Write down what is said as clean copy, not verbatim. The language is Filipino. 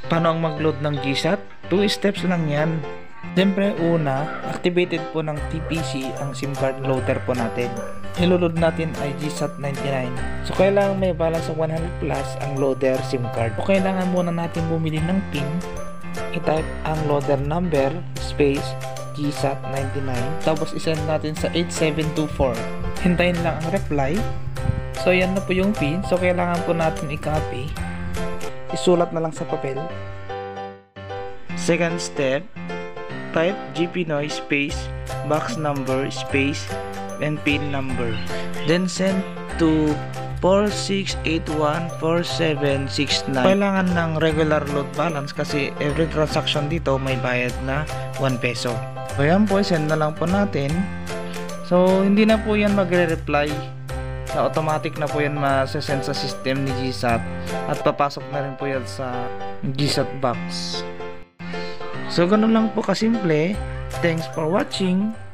Paano ang mag-load ng GSAT? 2 steps lang yan. Siyempre, una, activated po ng TPC ang SIM card loader po natin. Iloload natin ay GSAT 99. So, kailangan may balance ng 100 plus ang loader SIM card. So, kailangan muna natin bumili ng PIN. I-type ang loader number, space, GSAT 99. Tapos, isend natin sa 8724. Hintayin lang ang reply. So, yan na po yung PIN. So, kailangan po natin i-copy. Isulat na lang sa papel. Second step, type GPNoise space, box number space, and PIN number. Then send to 46814769. Kailangan ng regular load balance kasi every transaction dito may bayad na 1 peso. So yan po, send na lang po natin. So hindi na po yan magre-reply. So automatic na po yan masasend sa system ni GSAT at papasok na rin po yan sa GSAT box. So ganun lang po kasimple. Thanks for watching.